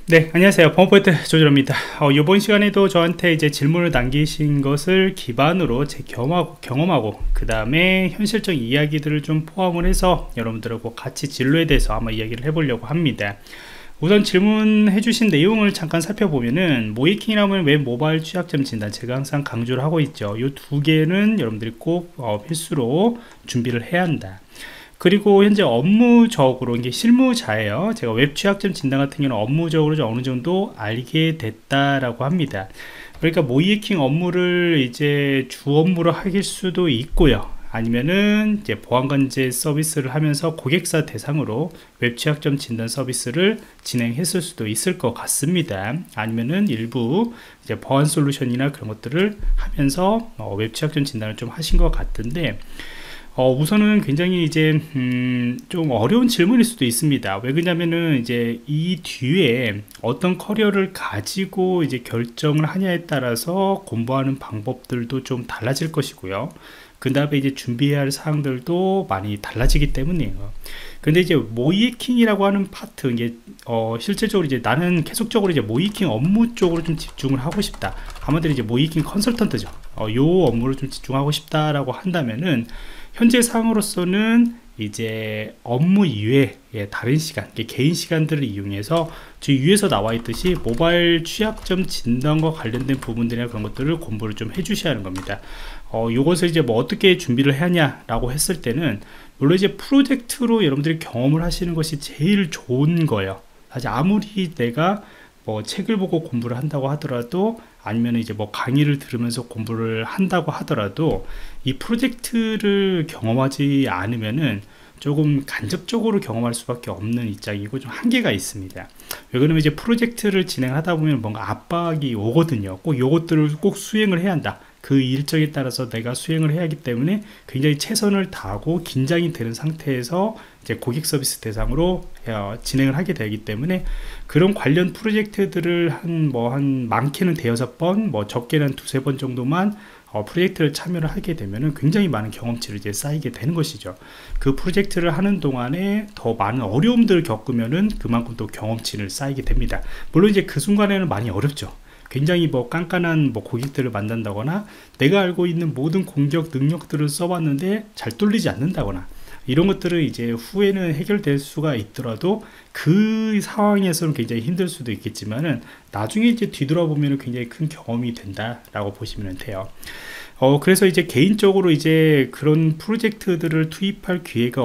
네, 안녕하세요. 범포인트 조준호입니다. 이번 시간에도 저한테 이제 질문을 남기신 것을 기반으로 제 경험하고 그 다음에 현실적 이야기들을 좀 포함을 해서 여러분들하고 같이 진로에 대해서 한번 이야기를 해보려고 합니다. 우선 질문해 주신 내용을 잠깐 살펴보면은, 모이킹이라면 웹 모바일 취약점 진단, 제가 항상 강조를 하고 있죠. 이 두 개는 여러분들이 꼭 필수로 준비를 해야 한다. 그리고 현재 업무적으로 이게 실무자예요. 제가 웹 취약점 진단 같은 경우는 업무적으로 좀 어느 정도 알게 됐다라고 합니다. 그러니까 모이킹 업무를 이제 주 업무로 하실 수도 있고요. 아니면은 이제 보안관제 서비스를 하면서 고객사 대상으로 웹 취약점 진단 서비스를 진행했을 수도 있을 것 같습니다. 아니면은 일부 이제 보안 솔루션이나 그런 것들을 하면서 웹 취약점 진단을 좀 하신 것 같은데, 우선은 굉장히 이제 좀 어려운 질문일 수도 있습니다. 왜 그러냐면은 이제 이 뒤에 어떤 커리어를 가지고 이제 결정을 하냐에 따라서 공부하는 방법들도 좀 달라질 것이고요. 그 다음에 이제 준비해야 할 사항들도 많이 달라지기 때문이에요. 근데 이제 모이킹이라고 하는 파트, 이게 실질적으로 이제 나는 계속적으로 이제 모이킹 업무 쪽으로 좀 집중을 하고 싶다. 아무래도 이제 모이킹 컨설턴트죠. 요 업무를 좀 집중하고 싶다라고 한다면은, 현재 상으로서는 이제 업무 이외에 다른 시간, 개인 시간들을 이용해서 지금 위에서 나와 있듯이 모바일 취약점 진단과 관련된 부분들이나 그런 것들을 공부를 좀 해주셔야 하는 겁니다. 요것을 이제 뭐 어떻게 준비를 해야 하냐라고 했을 때는, 물론 이제 프로젝트로 여러분들이 경험을 하시는 것이 제일 좋은 거예요. 사실 아무리 내가 뭐 책을 보고 공부를 한다고 하더라도, 아니면 이제 뭐 강의를 들으면서 공부를 한다고 하더라도, 이 프로젝트를 경험하지 않으면은 조금 간접적으로 경험할 수밖에 없는 입장이고 좀 한계가 있습니다. 왜 그러면 이제 프로젝트를 진행하다 보면 뭔가 압박이 오거든요. 꼭 요것들을 꼭 수행을 해야 한다. 그 일정에 따라서 내가 수행을 해야 하기 때문에 굉장히 최선을 다하고 긴장이 되는 상태에서 이제 고객 서비스 대상으로 진행을 하게 되기 때문에, 그런 관련 프로젝트들을 한 많게는 대여섯 번, 뭐 적게는 한 두세 번 정도만 프로젝트를 참여를 하게 되면은 굉장히 많은 경험치를 이제 쌓이게 되는 것이죠. 그 프로젝트를 하는 동안에 더 많은 어려움들을 겪으면은 그만큼 또 경험치를 쌓이게 됩니다. 물론 이제 그 순간에는 많이 어렵죠. 굉장히 뭐 깐깐한 뭐 고객들을 만난다거나, 내가 알고 있는 모든 공격 능력들을 써봤는데 잘 뚫리지 않는다거나, 이런 것들은 이제 후에는 해결될 수가 있더라도 그 상황에서는 굉장히 힘들 수도 있겠지만은, 나중에 이제 뒤돌아보면 굉장히 큰 경험이 된다라고 보시면 돼요. 그래서 이제 개인적으로 이제 그런 프로젝트들을 투입할 기회가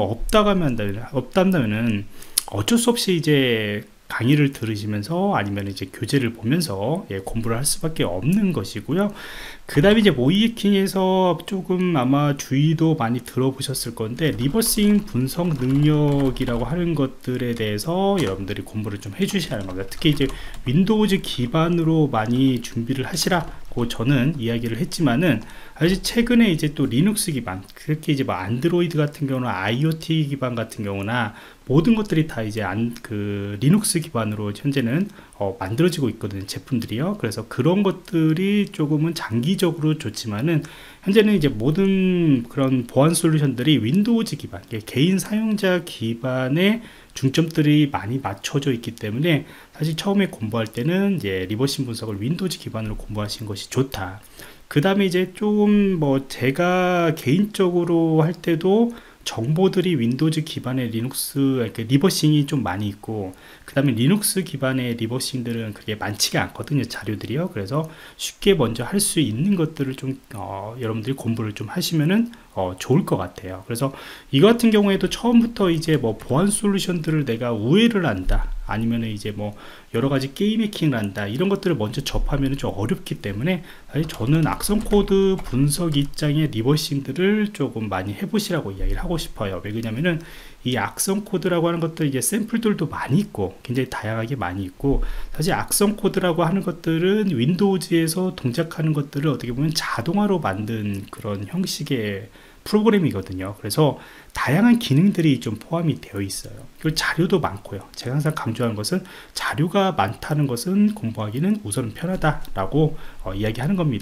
없다면은 어쩔 수 없이 이제 강의를 들으시면서 아니면 이제 교재를 보면서 공부를 할 수밖에 없는 것이고요. 그 다음에 이제 모이킹에서 조금 아마 주의도 많이 들어보셨을 건데, 리버싱 분석 능력이라고 하는 것들에 대해서 여러분들이 공부를 좀 해주셔야 하는 겁니다. 특히 이제 윈도우즈 기반으로 많이 준비를 하시라고 저는 이야기를 했지만은, 사실 최근에 이제 또 리눅스 기반, 그렇게 이제 뭐 안드로이드 같은 경우는 IoT 기반 같은 경우나 모든 것들이 다 이제 리눅스 기반으로 현재는 만들어지고 있거든요, 제품들이요. 그래서 그런 것들이 조금은 장기적으로 좋지만은, 현재는 이제 모든 그런 보안 솔루션들이 윈도우즈 기반, 개인 사용자 기반의 중점들이 많이 맞춰져 있기 때문에, 사실 처음에 공부할 때는 이제 리버싱 분석을 윈도우즈 기반으로 공부하시는 것이 좋다. 그 다음에 이제 좀 뭐 제가 개인적으로 할 때도 정보들이 윈도우즈 기반의 이렇게 리버싱이 좀 많이 있고, 그 다음에 리눅스 기반의 리버싱들은 그게 많지가 않거든요, 자료들이요. 그래서 쉽게 먼저 할 수 있는 것들을 좀 여러분들이 공부를 좀 하시면은 좋을 것 같아요. 그래서 이거 같은 경우에도 처음부터 이제 뭐 보안 솔루션들을 내가 우회를 한다, 아니면 이제 뭐 여러 가지 게임 해킹을 한다, 이런 것들을 먼저 접하면 좀 어렵기 때문에, 사실 저는 악성 코드 분석 입장의 리버싱들을 조금 많이 해보시라고 이야기를 하고 싶어요. 왜 그러냐면은 이 악성 코드라고 하는 것들 이제 샘플들도 많이 있고 굉장히 다양하게 많이 있고, 사실 악성 코드라고 하는 것들은 윈도우즈에서 동작하는 것들을 어떻게 보면 자동화로 만든 그런 형식의 프로그램이거든요. 그래서 다양한 기능들이 좀 포함이 되어 있어요. 그리고 자료도 많고요. 제가 항상 강조하는 것은, 자료가 많다는 것은 공부하기는 우선 편하다라고 이야기하는 겁니다.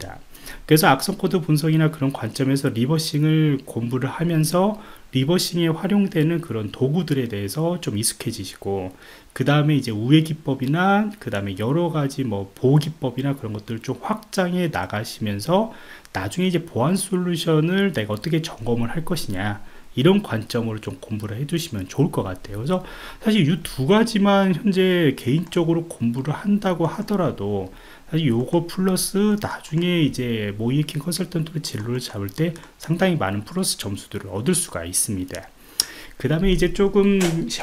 그래서 악성 코드 분석이나 그런 관점에서 리버싱을 공부를 하면서 리버싱에 활용되는 그런 도구들에 대해서 좀 익숙해지시고, 그 다음에 이제 우회 기법이나 그 다음에 여러 가지 뭐 보호 기법이나 그런 것들을 좀 확장해 나가시면서 나중에 이제 보안 솔루션을 내가 어떻게 점검을 할 것이냐, 이런 관점으로 좀 공부를 해두시면 좋을 것 같아요. 그래서 사실 이 두 가지만 현재 개인적으로 공부를 한다고 하더라도, 사실 요거 플러스 나중에 이제 모이에킹 컨설턴트로 진로를 잡을 때 상당히 많은 플러스 점수들을 얻을 수가 있습니다. 그 다음에 이제 조금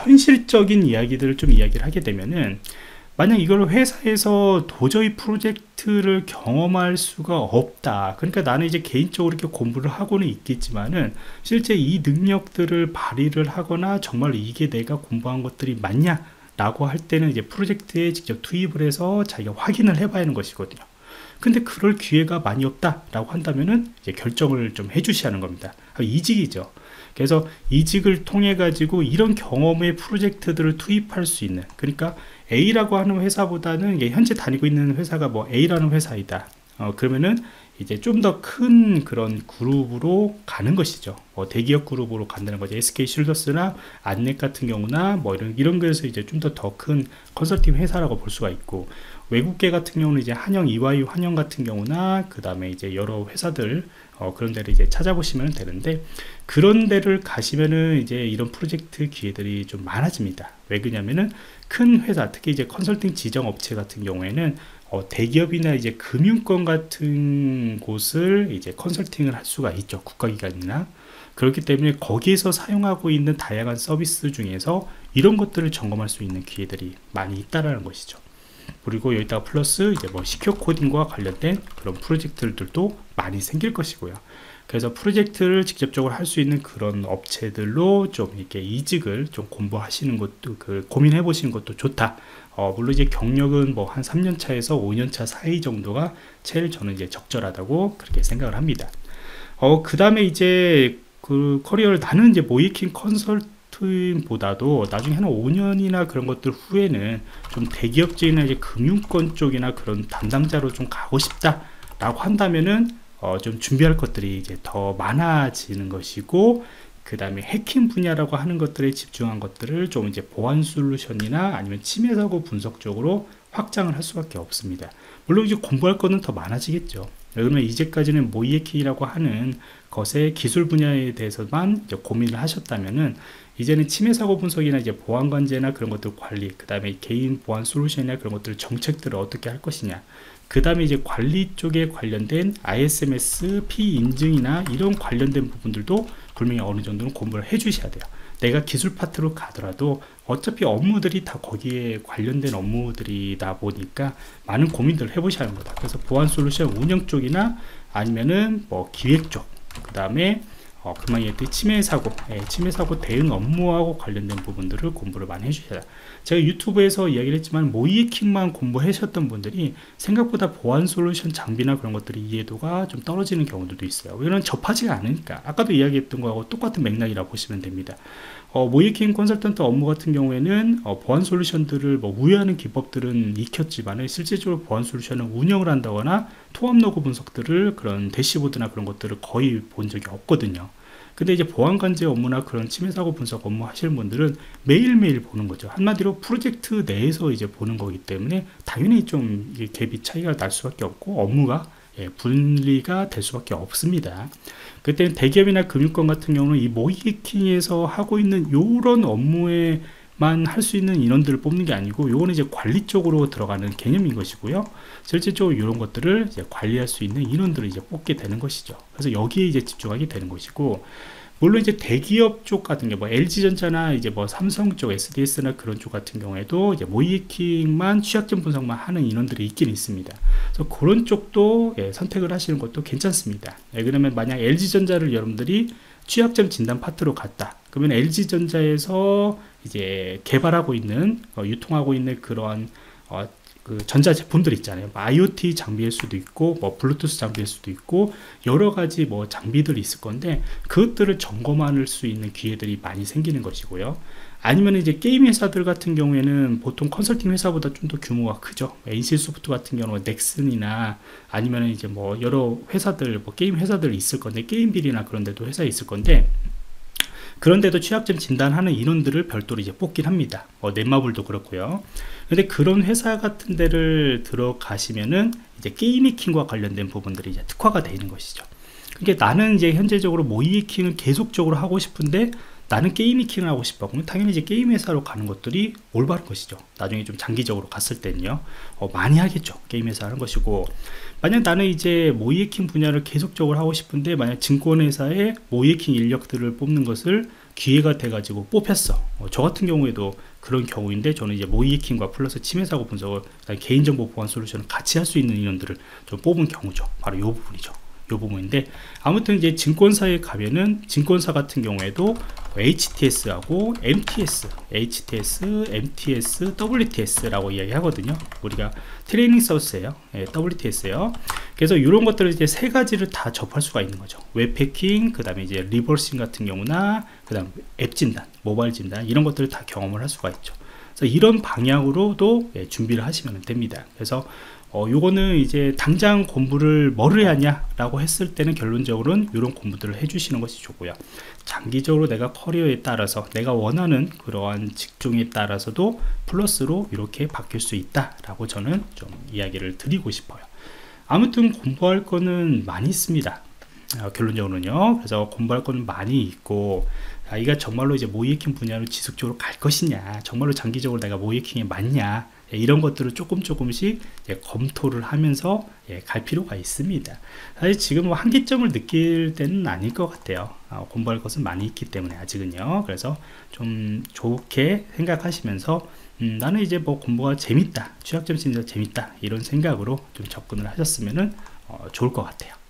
현실적인 이야기들을 좀 이야기를 하게 되면은, 만약 이걸 회사에서 도저히 프로젝트를 경험할 수가 없다, 그러니까 나는 이제 개인적으로 이렇게 공부를 하고는 있겠지만은 실제 이 능력들을 발휘를 하거나 정말 이게 내가 공부한 것들이 맞냐 라고 할 때는 이제 프로젝트에 직접 투입을 해서 자기가 확인을 해봐야 하는 것이거든요. 근데 그럴 기회가 많이 없다 라고 한다면은 이제 결정을 좀 해주셔야 하는 겁니다. 이직이죠. 그래서 이직을 통해 가지고 이런 경험의 프로젝트들을 투입할 수 있는, 그러니까 A라고 하는 회사보다는 이게 현재 다니고 있는 회사가 뭐 A라는 회사이다, 그러면은 이제 좀 더 큰 그런 그룹으로 가는 것이죠. 대기업 그룹으로 간다는 거죠. SK 쉴더스나 안넷 같은 경우나 뭐 이런 거에서 이제 좀 더 큰 컨설팅 회사라고 볼 수가 있고, 외국계 같은 경우는 이제 한영, EY 한영 같은 경우나 그 다음에 이제 여러 회사들, 그런 데를 이제 찾아보시면 되는데, 그런 데를 가시면은 이제 이런 프로젝트 기회들이 좀 많아집니다. 왜 그러냐면은 큰 회사, 특히 이제 컨설팅 지정 업체 같은 경우에는 대기업이나 이제 금융권 같은 곳을 이제 컨설팅을 할 수가 있죠. 국가기관이나. 그렇기 때문에 거기에서 사용하고 있는 다양한 서비스 중에서 이런 것들을 점검할 수 있는 기회들이 많이 있다라는 것이죠. 그리고 여기다가 플러스 이제 뭐 시큐어 코딩과 관련된 그런 프로젝트들도 많이 생길 것이고요. 그래서 프로젝트를 직접적으로 할 수 있는 그런 업체들로 좀 이렇게 이직을 좀 공부하시는 것도, 고민해 보시는 것도 좋다. 물론 이제 경력은 뭐 한 3년차에서 5년차 사이 정도가 제일 저는 이제 적절하다고 그렇게 생각을 합니다. 그 다음에 이제 그 커리어를, 나는 이제 모이킹 컨설팅보다도 나중에 한 5년이나 그런 것들 후에는 좀 대기업적이나 이제 금융권 쪽이나 그런 담당자로 좀 가고 싶다 라고 한다면은 좀 준비할 것들이 이제 더 많아지는 것이고, 그 다음에 해킹 분야라고 하는 것들에 집중한 것들을 좀 이제 보안 솔루션이나 아니면 침해 사고 분석 쪽으로 확장을 할 수밖에 없습니다. 물론 이제 공부할 거는 더 많아지겠죠. 그러면 이제까지는 모이에킹이라고 하는 것의 기술 분야에 대해서만 이제 고민을 하셨다면은, 이제는 침해 사고 분석이나 이제 보안 관제나 그런 것들 관리, 그 다음에 개인 보안 솔루션이나 그런 것들 정책들을 어떻게 할 것이냐, 그 다음에 이제 관리 쪽에 관련된 ISMS, P 인증이나 이런 관련된 부분들도 분명히 어느 정도는 공부를 해 주셔야 돼요. 내가 기술 파트로 가더라도 어차피 업무들이 다 거기에 관련된 업무들이다 보니까 많은 고민들을 해보셔야 하는 거다. 그래서 보안 솔루션 운영 쪽이나 아니면은 뭐 기획 쪽, 그 다음에 그만 얘기했듯이 침해 사고 대응 업무하고 관련된 부분들을 공부를 많이 해주셔야 돼요. 제가 유튜브에서 이야기를 했지만 모이에킹만 공부하셨던 분들이 생각보다 보안 솔루션 장비나 그런 것들이 이해도가 좀 떨어지는 경우들도 있어요. 왜냐면 접하지가 않으니까. 아까도 이야기했던 거하고 똑같은 맥락이라고 보시면 됩니다. 모이에킹 컨설턴트 업무 같은 경우에는 보안 솔루션들을 뭐 우회하는 기법들은 익혔지만 실질적으로 보안 솔루션을 운영을 한다거나 토합 로그 분석들을, 그런 대시보드나 그런 것들을 거의 본 적이 없거든요. 근데 이제 보안 관제 업무나 그런 침해 사고 분석 업무 하시는 분들은 매일매일 보는 거죠. 한마디로 프로젝트 내에서 이제 보는 거기 때문에 당연히 좀 이게 갭이 차이가 날 수밖에 없고 업무가 분리가 될 수밖에 없습니다. 그때는 대기업이나 금융권 같은 경우는 이 모이에킹에서 하고 있는 이런 업무에만 할 수 있는 인원들을 뽑는 게 아니고, 요거는 이제 관리 쪽으로 들어가는 개념인 것이고요. 실질적으로 이런 것들을 이제 관리할 수 있는 인원들을 이제 뽑게 되는 것이죠. 그래서 여기에 이제 집중하게 되는 것이고, 물론 이제 대기업 쪽 같은 게 뭐 LG전자나 이제 뭐 삼성 쪽 SDS나 그런 쪽 같은 경우에도 이제 모이에킹만 취약점 분석만 하는 인원들이 있긴 있습니다. 그래서 그런 쪽도 선택을 하시는 것도 괜찮습니다. 그러면 만약 LG전자를 여러분들이 취약점 진단 파트로 갔다, 그러면 LG전자에서 이제 개발하고 있는 유통하고 있는 그러한 그 전자제품들 있잖아요. IoT 장비일 수도 있고 뭐 블루투스 장비일 수도 있고 여러가지 뭐 장비들이 있을 건데 그것들을 점검할 수 있는 기회들이 많이 생기는 것이고요. 아니면 이제 게임 회사들 같은 경우에는 보통 컨설팅 회사보다 좀 더 규모가 크죠. NC소프트 같은 경우는 넥슨이나 아니면 이제 뭐 여러 회사들, 뭐 게임 회사들 있을 건데, 게임빌이나 그런 데도 회사에 있을 건데, 그런데도 취약점 진단하는 인원들을 별도로 이제 뽑긴 합니다. 넷마블도 그렇고요. 근데 그런 회사 같은 데를 들어가시면은 이제 게임 해킹과 관련된 부분들이 이제 특화가 되어 있는 것이죠. 그러니까 나는 이제 현재적으로 모의 해킹을 계속적으로 하고 싶은데 나는 게임 해킹을 하고 싶어. 그럼 당연히 이제 게임 회사로 가는 것들이 올바른 것이죠. 나중에 좀 장기적으로 갔을 때는요. 많이 하겠죠. 게임 회사 하는 것이고, 만약 나는 이제 모의 해킹 분야를 계속적으로 하고 싶은데 만약 증권회사에 모의 해킹 인력들을 뽑는 것을 기회가 돼가지고 뽑혔어. 저 같은 경우에도 그런 경우인데, 저는 이제 모의 해킹과 플러스 침해사고 분석을 개인정보 보안 솔루션을 같이 할 수 있는 인원들을 좀 뽑은 경우죠. 바로 이 부분이죠. 요 부분인데, 아무튼 이제 증권사에 가면은 증권사 같은 경우에도 HTS하고 MTS, HTS, MTS, WTS라고 이야기하거든요. 우리가 트레이닝 서비스예요. WTS예요. 그래서 이런 것들을 이제 세 가지를 다 접할 수가 있는 거죠. 웹 해킹, 그 다음에 이제 리버싱 같은 경우나, 그 다음 앱 진단, 모바일 진단, 이런 것들을 다 경험을 할 수가 있죠. 그래서 이런 방향으로도 준비를 하시면 됩니다. 그래서 요거는 이제 당장 공부를 뭐를 해야 하냐 라고 했을 때는 결론적으로는 이런 공부들을 해주시는 것이 좋고요. 장기적으로 내가 커리어에 따라서 내가 원하는 그러한 직종에 따라서도 플러스로 이렇게 바뀔 수 있다 라고 저는 좀 이야기를 드리고 싶어요. 아무튼 공부할 거는 많이 있습니다. 결론적으로는요. 그래서 공부할 거는 많이 있고, 이가 정말로 이제 모의 해킹 분야로 지속적으로 갈 것이냐, 정말로 장기적으로 내가 모의 해킹에 맞냐, 이런 것들을 조금씩 검토를 하면서 갈 필요가 있습니다. 사실 지금 뭐 한계점을 느낄 때는 아닐 것 같아요. 공부할 것은 많이 있기 때문에 아직은요. 그래서 좀 좋게 생각하시면서 나는 이제 뭐 공부가 재밌다, 취약점 진짜 재밌다, 이런 생각으로 좀 접근을 하셨으면 좋을 것 같아요.